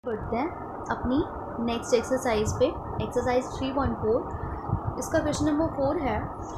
बढ़ते हैं अपनी नेक्स्ट एक्सरसाइज पे। एक्सरसाइज 3.4, इसका क्वेश्चन नंबर 4 है,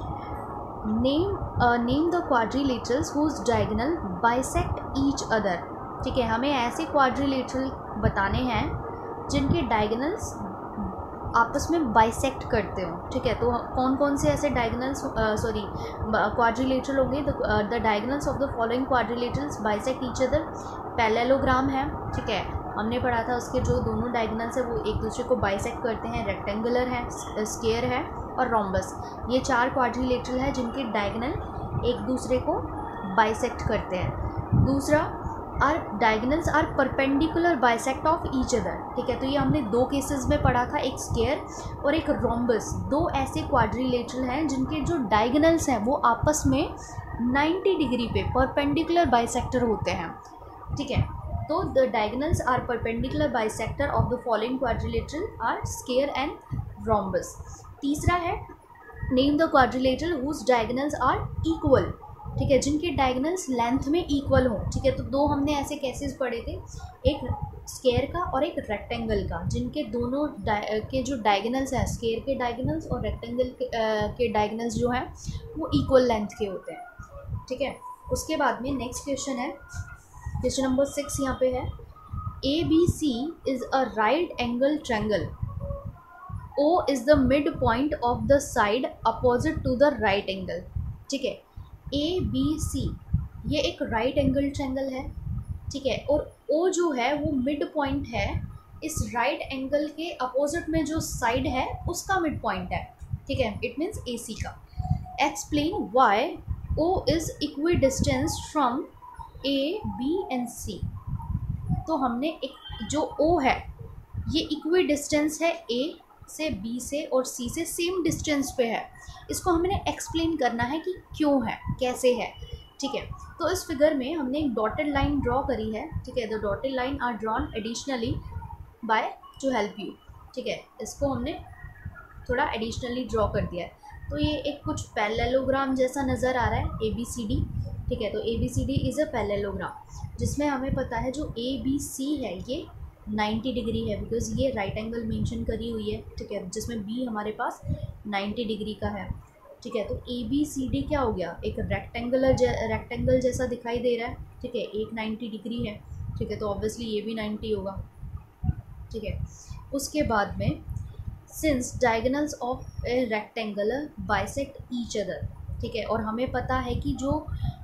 name the quadrilaterals whose diagonal bisect each other. ठीक है, हमें ऐसे क्वाड्रिलेटरल बताने हैं जिनके डायगोनल्स आपस में बाइसेक्ट करते हो। ठीक है, तो कौन कौन से ऐसे डायगोनल्स क्वाड्रिलेटरल होंगे? The diagonals of the following quadrilaterals bisect each other. Parallelogram है, ठीक है, हमने पढ़ा था, उसके जो दोनों डायगोनल्स है वो एक दूसरे को बाइसेक्ट करते हैं। रेक्टेंगुलर है, स्क्वायर है और रोम्बस। ये 4 क्वाड्रिलेटरल है जिनके डायगोनल एक दूसरे को बाइसेक्ट करते हैं। दूसरा, are diagonals are perpendicular bisect of each other. ठीक है, तो ये हमने 2 केसेस में पढ़ा था, एक स्क्वायर और एक रोम्बस। 2 ऐसे क्वाड्रिलेटरल हैं जिनके जो डायगोनल्स हैं वो आपस में 90 डिग्री पे परपेंडिकुलर बाइसेक्टर होते हैं। ठीक है, तो the diagonals are perpendicular bisector of the following quadrilateral are square and rhombus. तीसरा है, name the quadrilateral whose diagonals are equal. ठीक है, जिनके डायगोनल्स लेंथ में इक्वल हो। ठीक है, तो 2 हमने ऐसे केसेस पढ़े थे, एक स्क्वायर का और एक रेक्टेंगल का, जिनके दोनों के जो डायगोनल्स हैं, स्क्वायर के डायगोनल्स और रेक्टेंगल के डायगोनल्स जो हैं वो इक्वल लेंथ के होते हैं। ठीक है, उसके बाद में नेक्स्ट क्वेश्चन है, क्वेश्चन नंबर 6 यहाँ पे है, A B C is a right angle triangle. O is the mid point of the side opposite to the right angle. ठीक है, ए बी सी ये एक राइट एंगल ट्रायंगल है। ठीक है, और ओ जो है वो मिड पॉइंट है इस राइट एंगल के अपोजिट में जो साइड है उसका मिड पॉइंट है। ठीक है, इट मीन्स ए सी का। Explain why O is equidistant from A B and C. तो हमने एक जो ओ है ये इक्वी डिस्टेंस है ए से, बी से और सी से सेम डिस्टेंस पे है। इसको हमने एक्सप्लेन करना है कि क्यों है, कैसे है। ठीक है, तो इस फिगर में हमने एक डॉटेड लाइन ड्रॉ करी है। ठीक है, the dotted line are drawn additionally by to help you. ठीक है, इसको हमने थोड़ा एडिशनली ड्रॉ कर दिया है। तो ये एक कुछ पैरेललोग्राम जैसा नज़र आ रहा है, ए बी सी डी। ठीक है, तो A B C D is a parallelogram जिसमें हमें पता है जो ए बी सी है ये 90 डिग्री है, बिकॉज ये राइट एंगल मेंशन करी हुई है। ठीक है, जिसमें बी हमारे पास 90 डिग्री का है। ठीक है, तो ए बी सी डी क्या हो गया, एक रेक्टेंगल जैसा दिखाई दे रहा है। ठीक है, एक 90 डिग्री है। ठीक है, तो ऑब्वियसली ये भी 90 होगा। ठीक है, उसके बाद में since diagonals of a rectangle bisect each other. ठीक है, और हमें पता है कि जो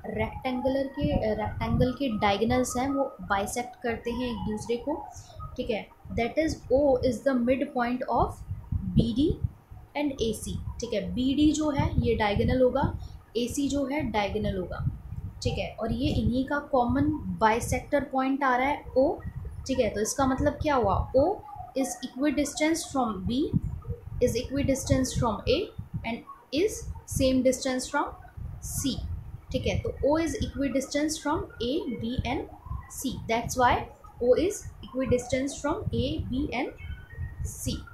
रेक्टेंगल के डायगोनल्स हैं वो बाइसेक्ट करते हैं एक दूसरे को। ठीक है, that is O is the mid point of B D and A C. ठीक है, बी डी जो है ये डायगोनल होगा, ए सी जो है डायगोनल होगा। ठीक है, और ये इन्हीं का कॉमन बाइसेक्टर पॉइंट आ रहा है ओ। ठीक है, तो इसका मतलब क्या हुआ, ओ is equidistant from B, is equidistant from A and is same distance from C. ठीक है, तो O is equidistant from A, B and C. That's why O is equidistant from A, B and C.